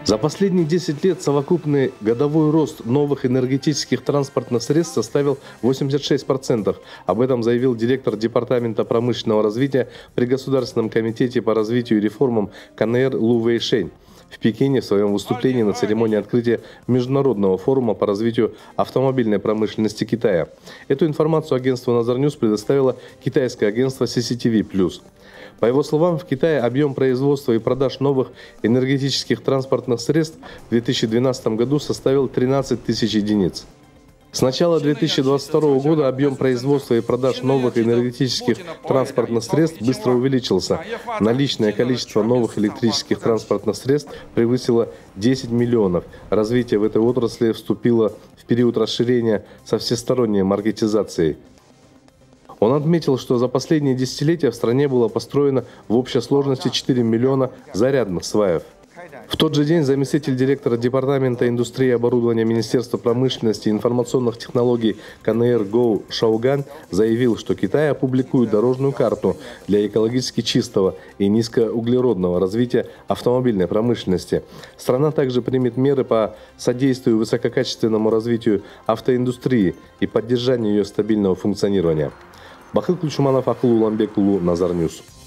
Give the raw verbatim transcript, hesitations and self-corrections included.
За последние десять лет совокупный годовой рост новых энергетических транспортных средств составил восемьдесят шесть процентов. Об этом заявил директор Департамента промышленного развития при Государственном комитете по развитию и реформам КНР Лу Вэйшэнь в Пекине в своем выступлении на церемонии открытия Международного форума по развитию автомобильной промышленности Китая. Эту информацию агентству Назарньюс предоставило китайское агентство си си ти ви плюс. По его словам, в Китае объем производства и продаж новых энергетических транспортных средств в две тысячи двенадцатом году составил тринадцать тысяч единиц. С начала две тысячи двадцать второго года объем производства и продаж новых энергетических транспортных средств быстро увеличился. Наличное количество новых электрических транспортных средств превысило десять миллионов. Развитие в этой отрасли вступило в период расширения со всесторонней маркетизацией. Он отметил, что за последние десятилетия в стране было построено в общей сложности четыре миллиона зарядных сваев. В тот же день заместитель директора Департамента индустрии и оборудования Министерства промышленности и информационных технологий КНР Гоу Шауган заявил, что Китай опубликует дорожную карту для экологически чистого и низкоуглеродного развития автомобильной промышленности. Страна также примет меры по содействию высококачественному развитию автоиндустрии и поддержанию ее стабильного функционирования. Бахыт Кульчуманов, Акыл Уламбек Улу, Назарньюс.